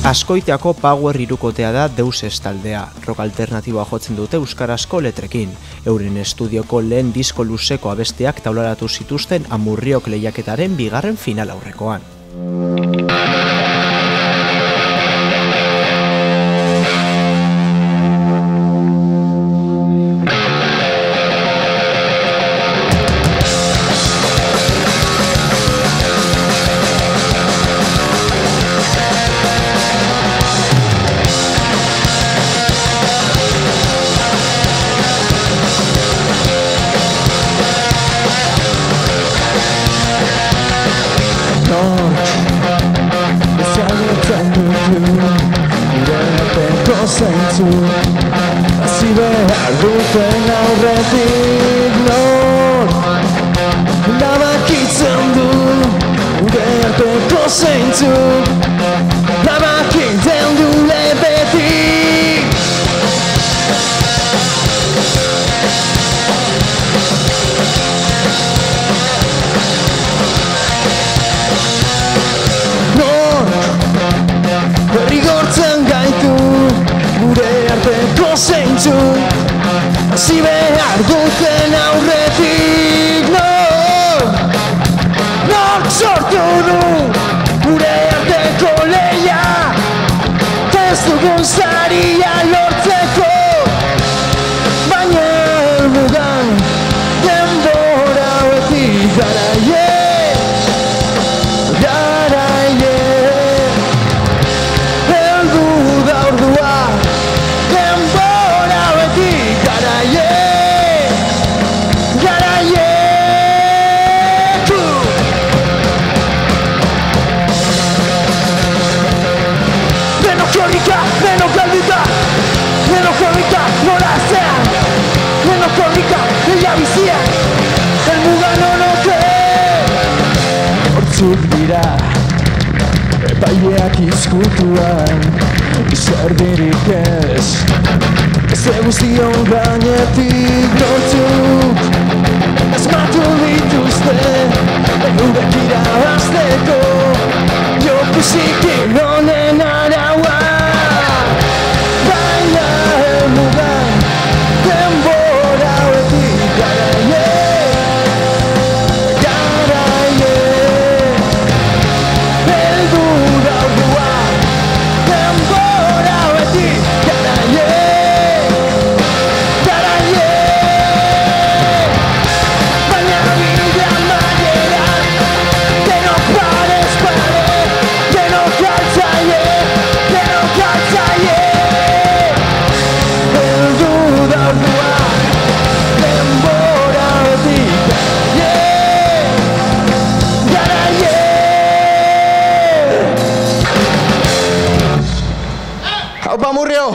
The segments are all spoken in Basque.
Azkoitiako Power hirukotea da Deuses taldea. Rock alternatiboa jotzen dute euskarazko letrekin. Euren estudioko lehen disko luzeko abestiak taularatu zituzten Amurriok lehiaketaren bigarren final aurrekoan. Hasi behar duten aurretik nor labakitzen du gure arteko zeintzuk labakiten du lebetik nor derrigortzen gaitu gure arteko zeintzuk hasi behar duten aurretik nork sortu du gure arteko lehia ez dugun saria lortzeko baina helmugan denbora beti garaie heldu da ordua denbora beti garaie Denok galduta, denok horrika nora zean denok horrika leia bizian helmuga nonoke hortzuk dira epaileak izkutuan izerdirik ez guztion gainetik nortzuk asmatu dituzte eurek irabazteko jokusik honen araua baina helmugan denbora beti garaie heldu da ordua denbora beti garaie baina bide amaieran denok parez pare denok altzaie heldu da ordua denbora beti garaie Haupa Murrio!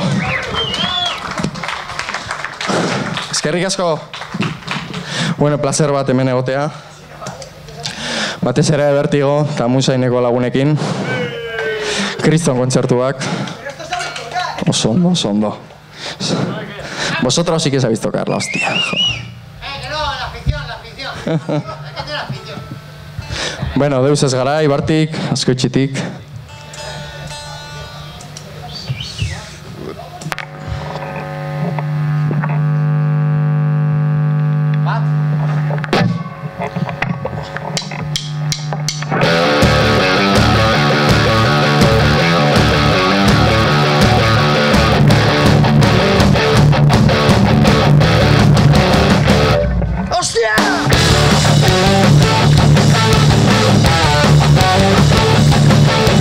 Eskerrik asko! Bueno, placer bat hemen egotea. Batez ere Vertigo eta Musaineko lagunekin. Kriston kontzertuak. Oso ondo. Vosotros sí que sabéis tocar la hostia. Que no, la afición. Hay que tener afición. Bueno, Deuses gara, Ibartik, Azkoitzitik. ¡Hostia!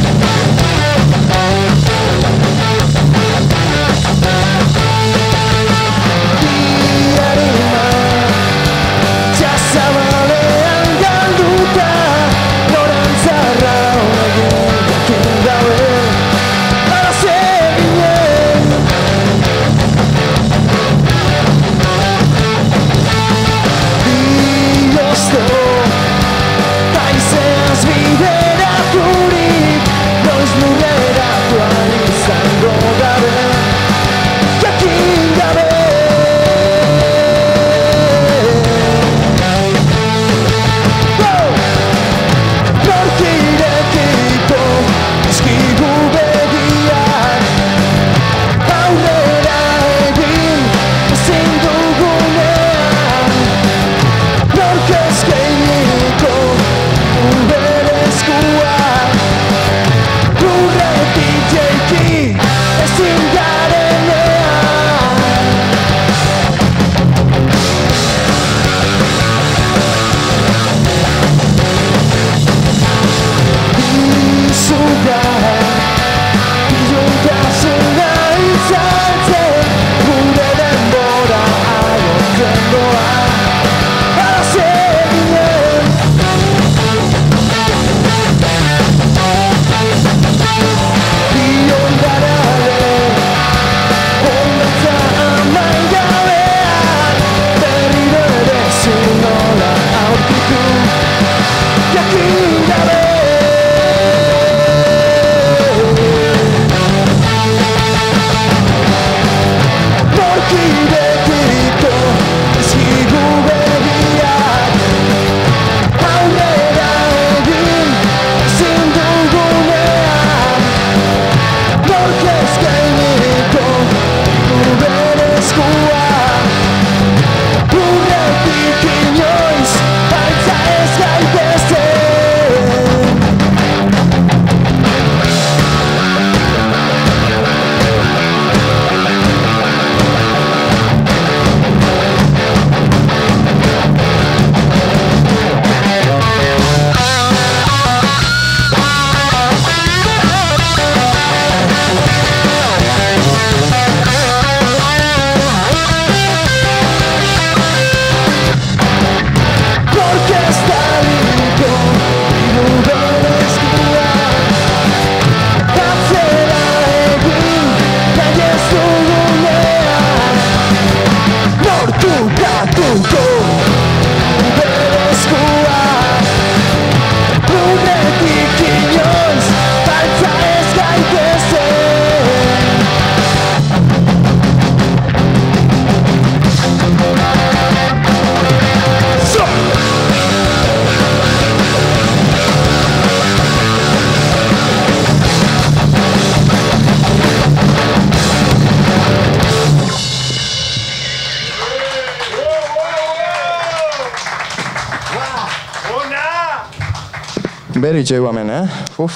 Beri txegu hemen, Uf.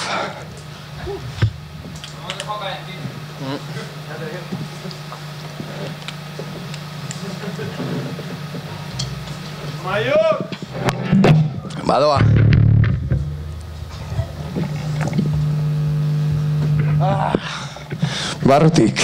Badoa. Barrutik.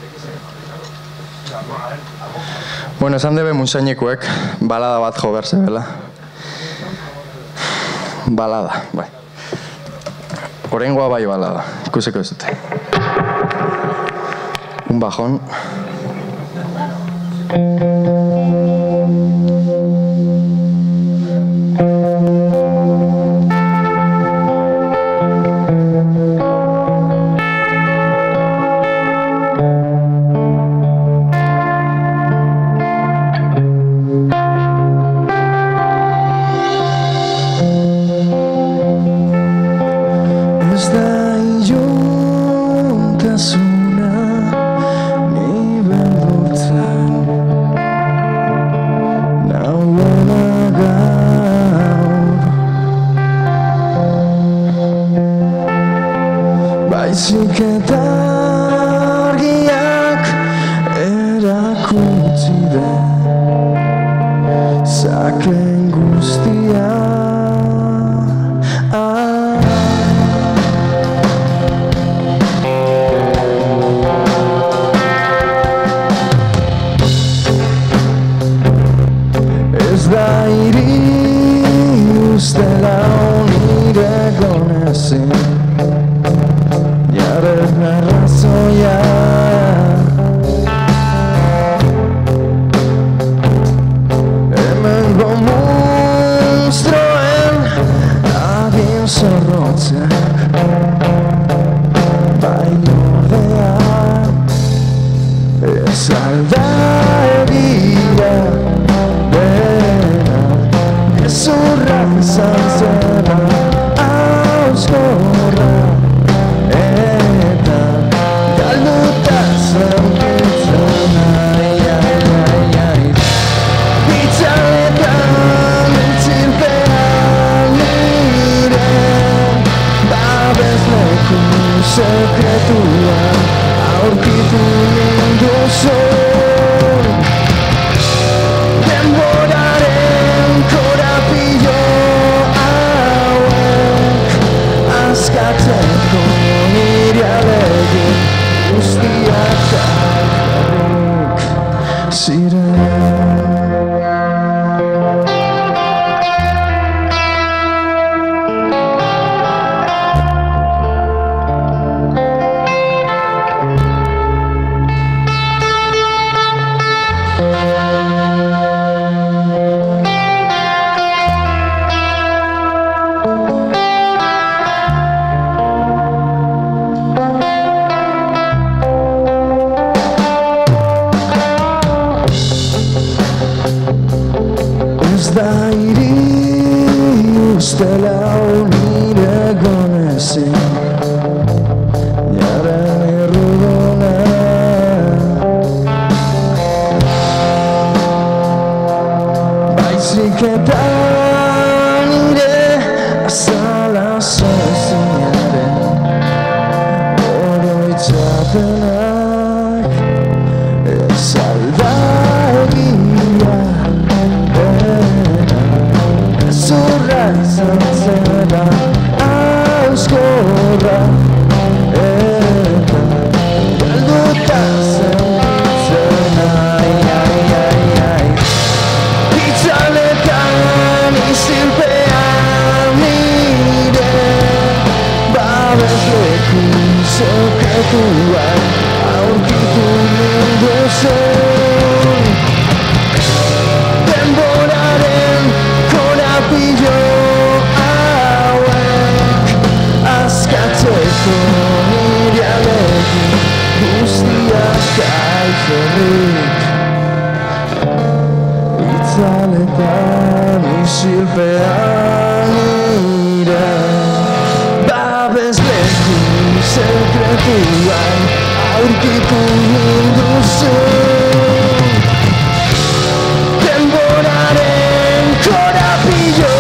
Bueno, esan debe musainekuek balada bat jo behar zebela. Balada, bai. Oraingoa bai balada, ikusiko ez dute. Un bajón. Baizik eta argiak erakutsi da zaken guztia. Ez da hiri ustela nire gonezin Jaren arrazoia Hemengo monstroen adin zorrotzak baino ordea ez alda egia dena ezurra izan zela auskorra eta galduta zenkitzen Itzaletan entzilpean nire babesleku sekretua aurkitu ninduzun denboraren korapillo hauek askatzeko nire alegin guztiak jarrik ziren. Ez da hiri ustela nire gonezin Jaren irrudona Baizik eta nire azala zezinaren oroitzapenak ez alda egia Zurra izan zela auskorra eta galduta zenkitzen Itzaletan izilpean nire babesleku sekretuak aurkitu ninduzun denboraren korapillo hauek askatzeko nire alegin guztiak alferrik Itzaletan isilpean nire babesleku sekretuak aurkitu ninduzun denboraren korapillo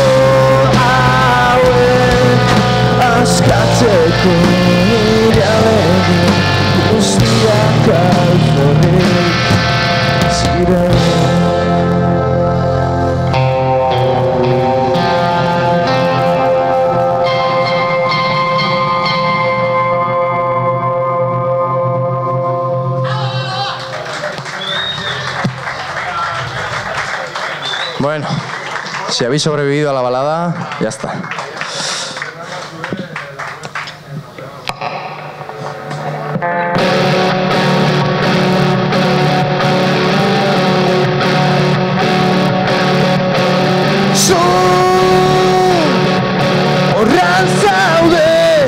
hauek askatzeko nire alegin guztiak alferrik ziren. Bueno, si habéis sobrevivido a la balada, ya está. Horran zaude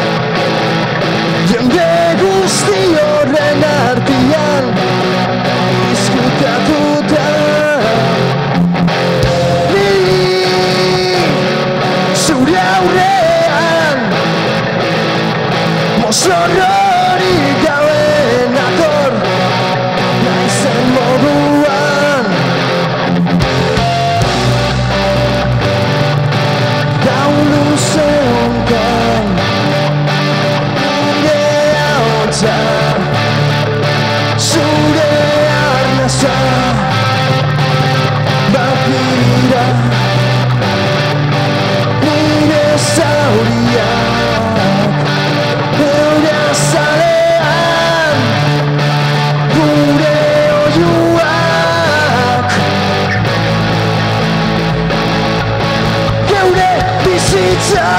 jende guzti horren artian izkutatuta ni zure aurrean mozorrorik gabe nator naizen moduan luze hontan nire ahotsa zure arnaza bat dira nire zauriak eure azalean gure oihuak geure bizitza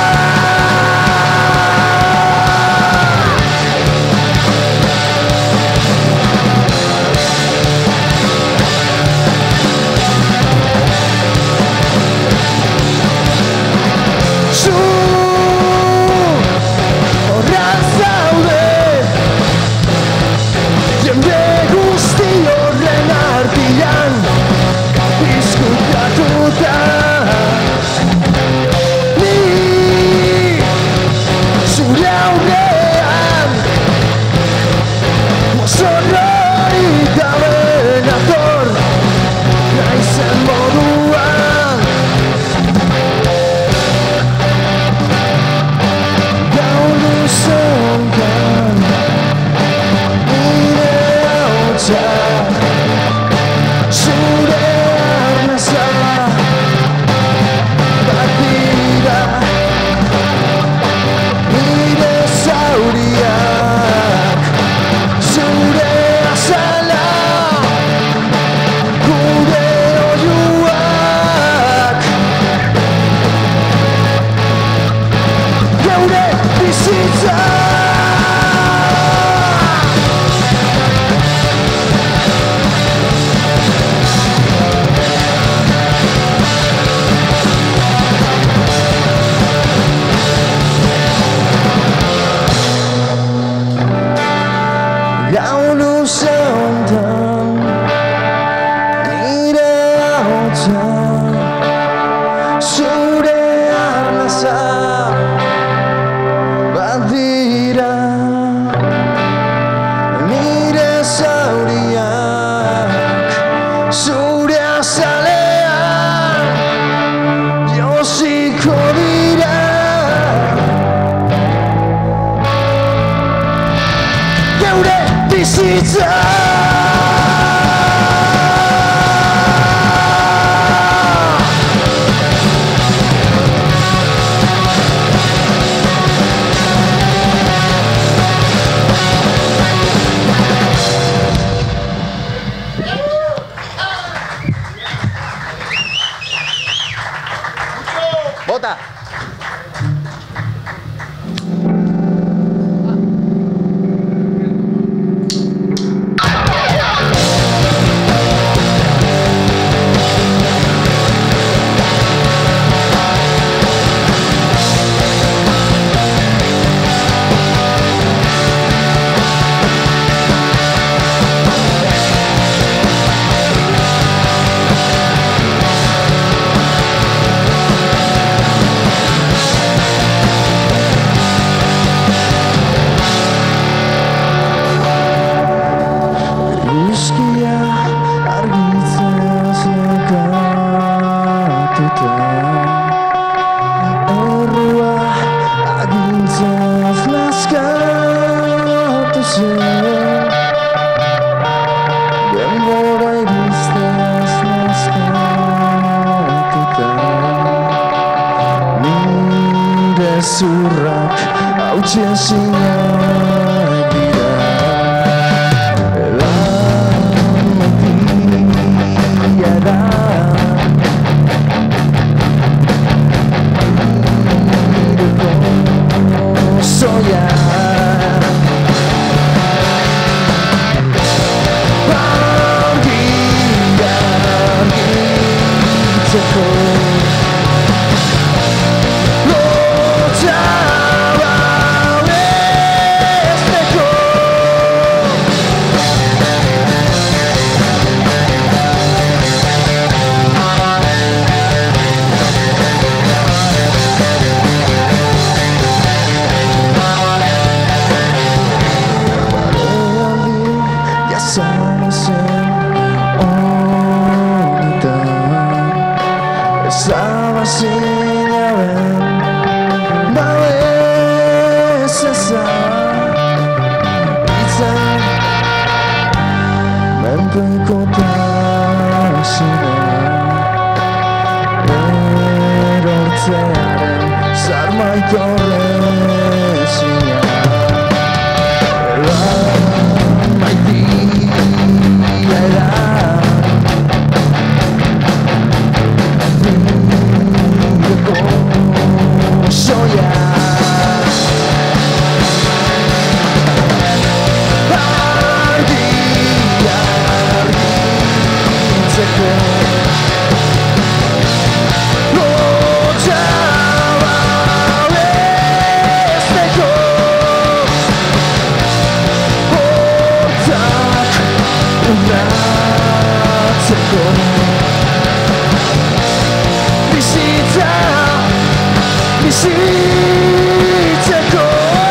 zu horran zaude jende guzti horren artian izkutatuta zure aurrean mozorrorik gabe nator naizen moduan gau luze hontan nire ahotsa zure arnaza bat dira nire zauriak zure azala gure oihuak geure bizitza gau luze hontan nire ahotsa zure arnaza bat dira nire zauriak zure azalean josiko dira geure bizitza ¡Bota! gezurrak hautsen zinak dira. Elamotia da Bihotzearen zarmaitorrezina maitia era nireko soia argia argitzeko bizitzeko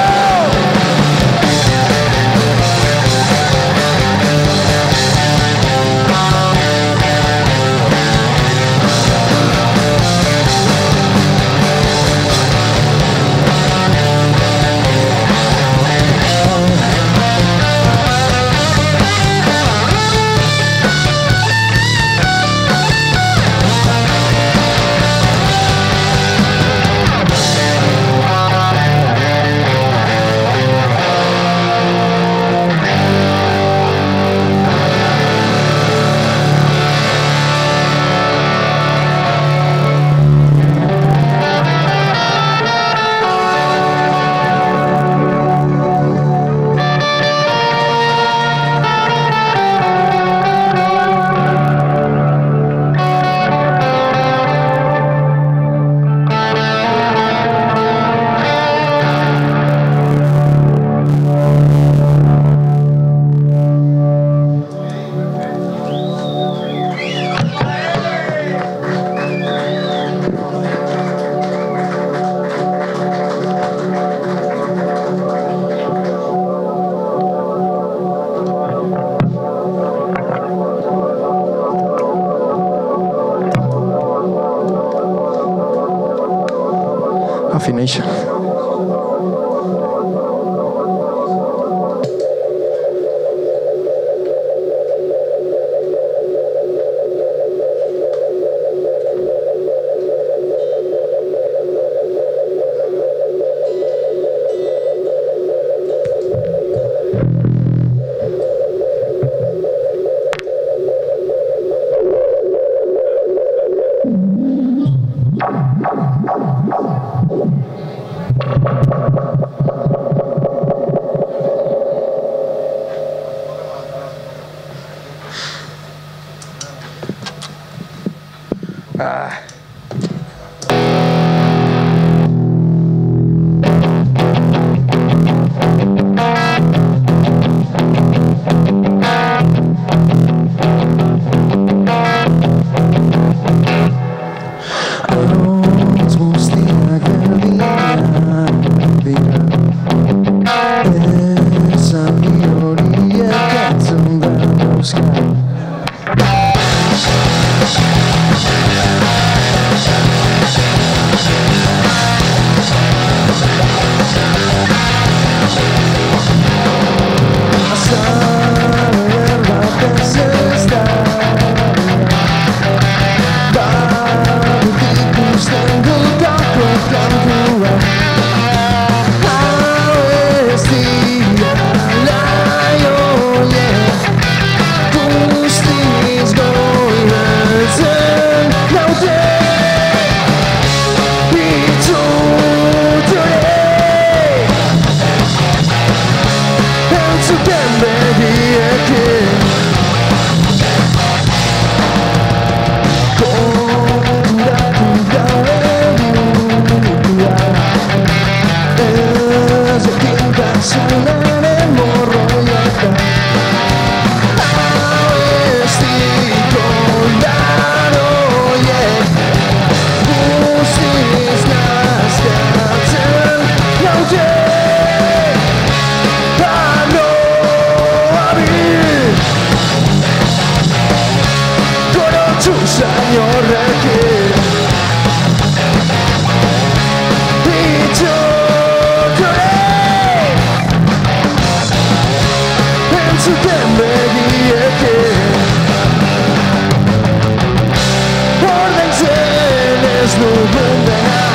Affination. Ordaintzen ez dugun dena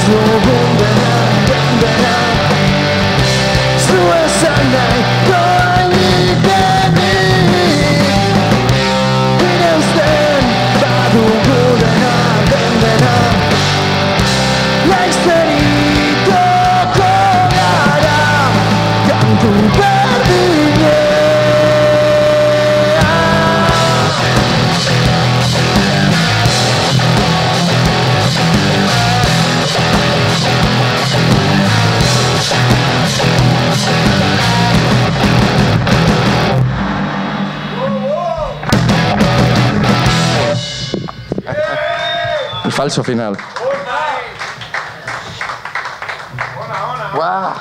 dugun dena, dena zu esan nahi doainik denik Gure usten badugu dena, dena Laizterikoko gara kantu berdinea El falso final. ¡Guau!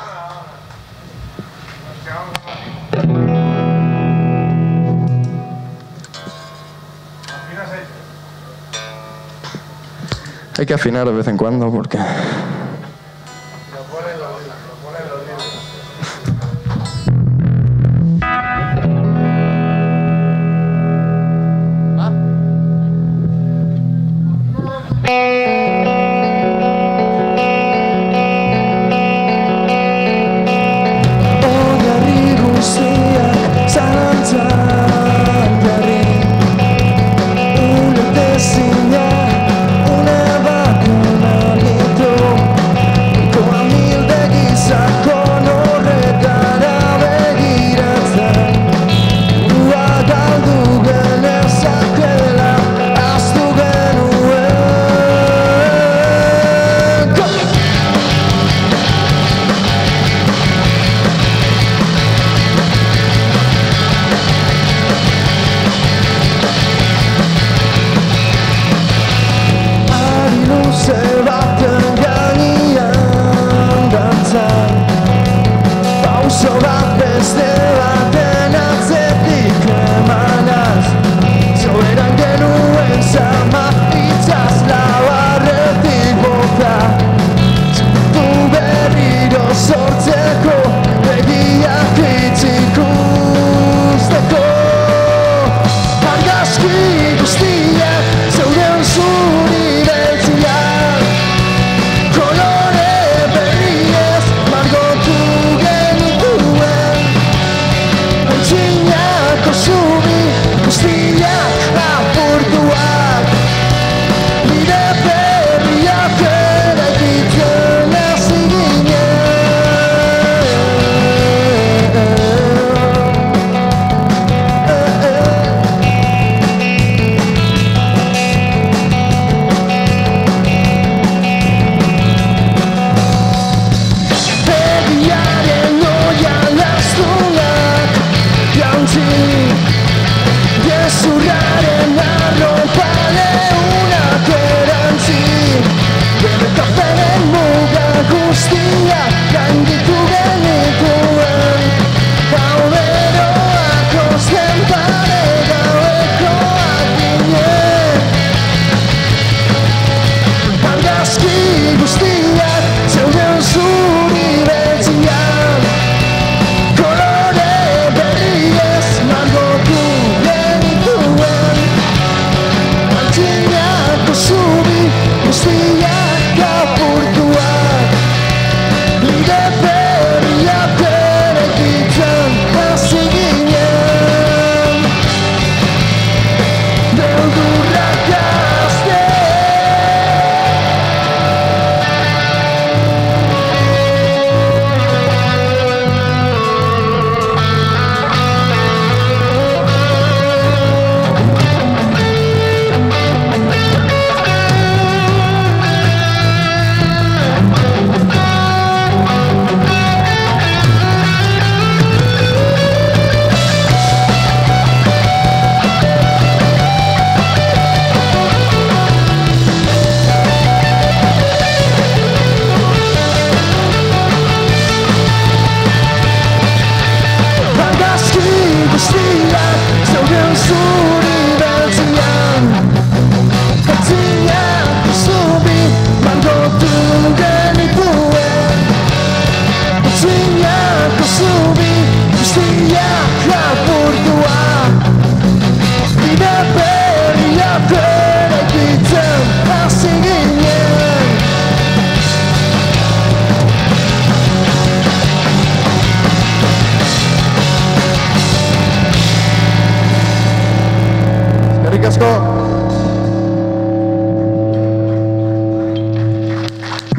Hay que afinar de vez en cuando porque...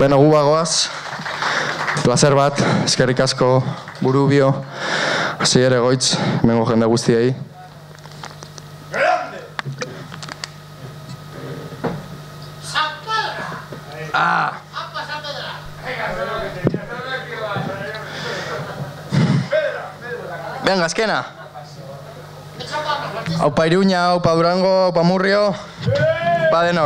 Beno, gu bagoaz. Plazer bat, eskerrik asko, buru bio, hasi ere goitz, mengo jende guztiei. San Pedro. Apa San Pedro. Venga, azkena. Aupa Iruña, aupa Durango, aupa Murrio, aupa denok.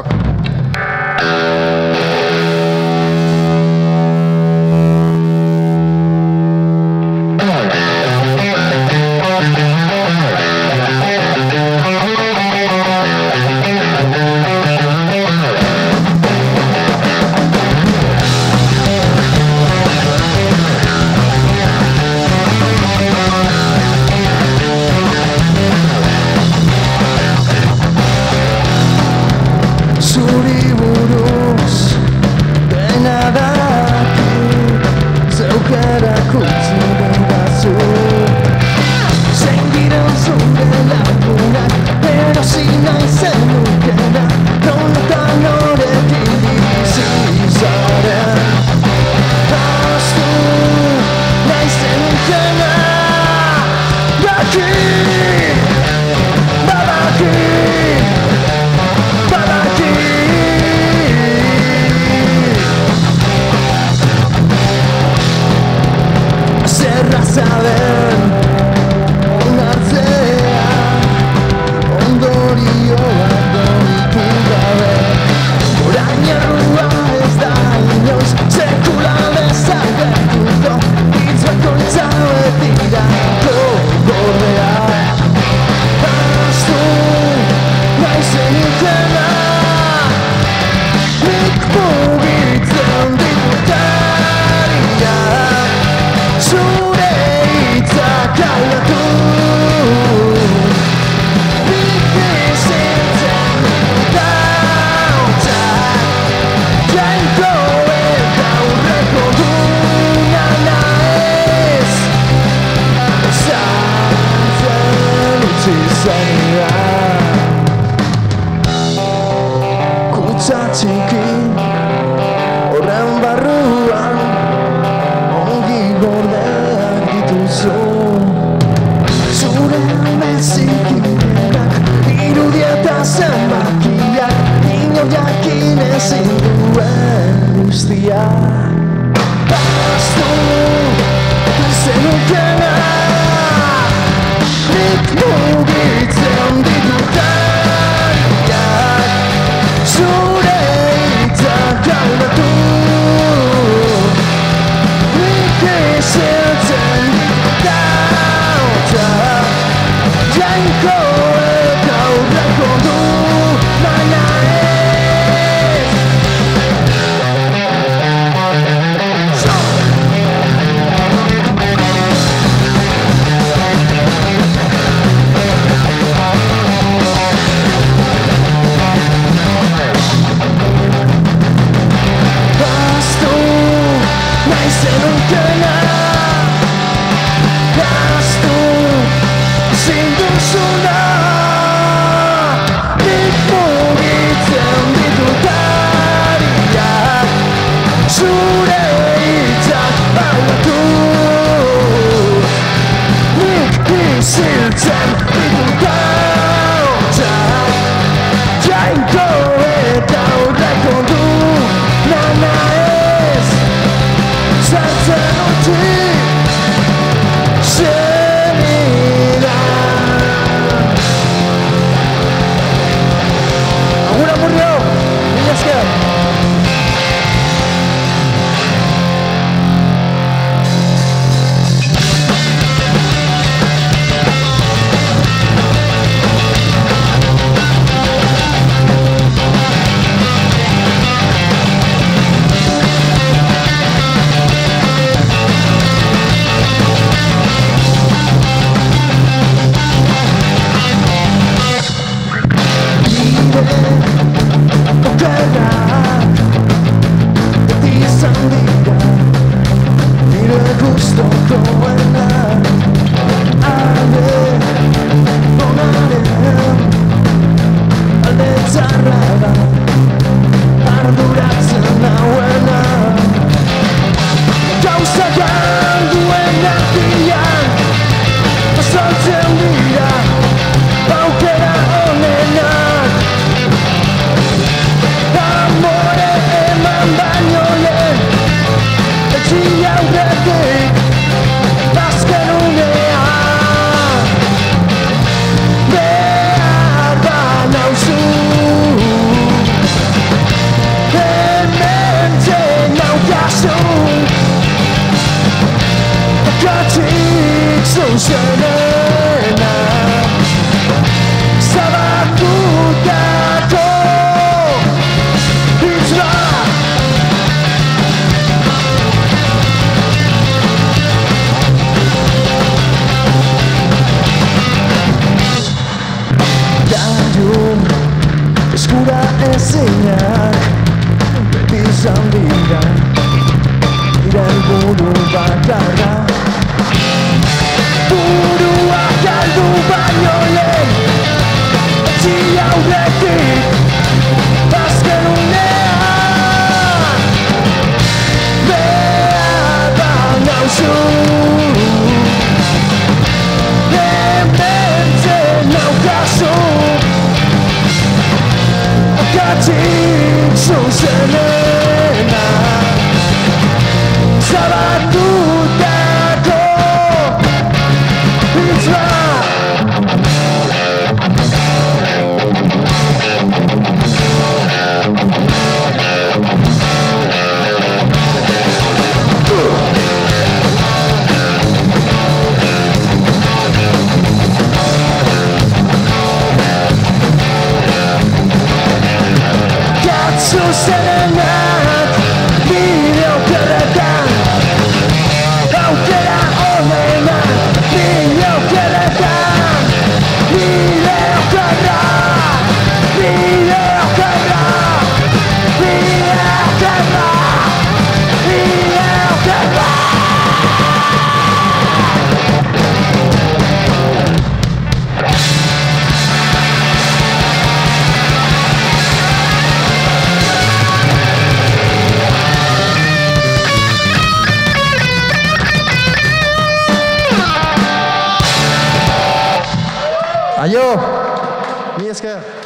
Sartzen zuzenena zabatutako hitz bat Gailun eskura ezinak beti izan dira helburu bakarra burua galdu baino lehen etzi aurretik azken unean behar da nauzu hementzen naukazu akatik zuzenena zabatutako hitz bat zuzenenak bide okerretan aukera honenak bide okerretan bide okerra bide okerra bide okerra bide okerra Aio! Mi esker!